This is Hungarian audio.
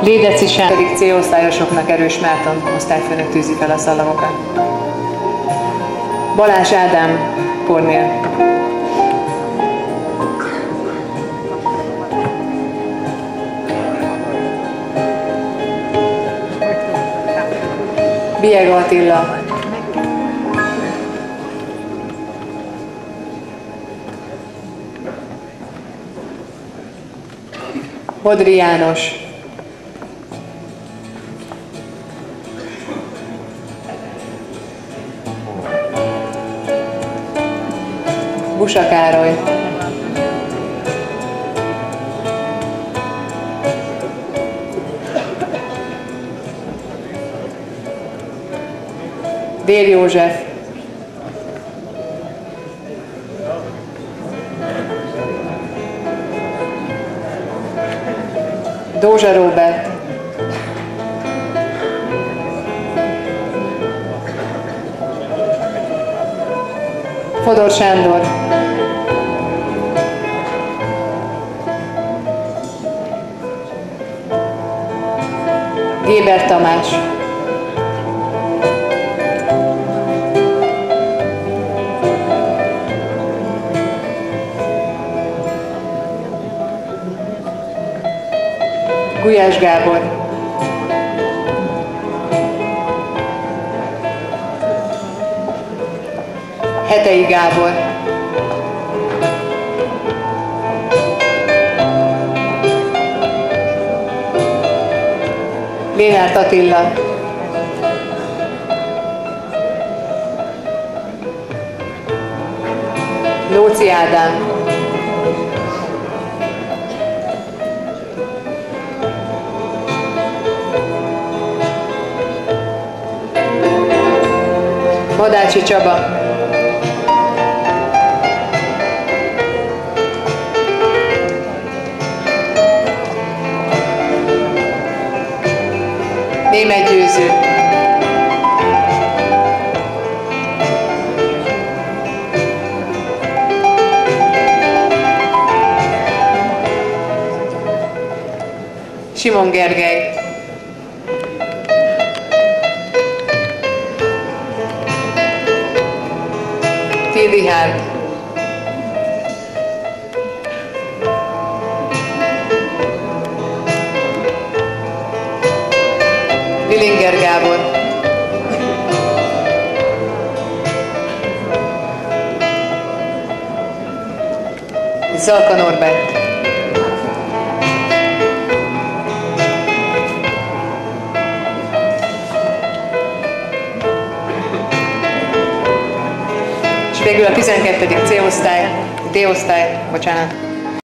Lédeci Sándor C-osztályosoknak Erős Márton osztályfőnök tűzi fel a szalagokat. Balázs Ádám Kornél. Biega Attila. Bodri János. Busa Károly. Dél József. Dózsa Róbert. Fodor Sándor. Géber Tamás. Gulyás Gábor. Hetei Gábor. Lénárt Attila. Lóczy Ádám. Madácsi Csaba. Németh Győző. Simon Gergely. Till Richárd. Villinger Gábor. Zalka Norbert. És végül a 12. C-osztály, D-osztály, bocsánat.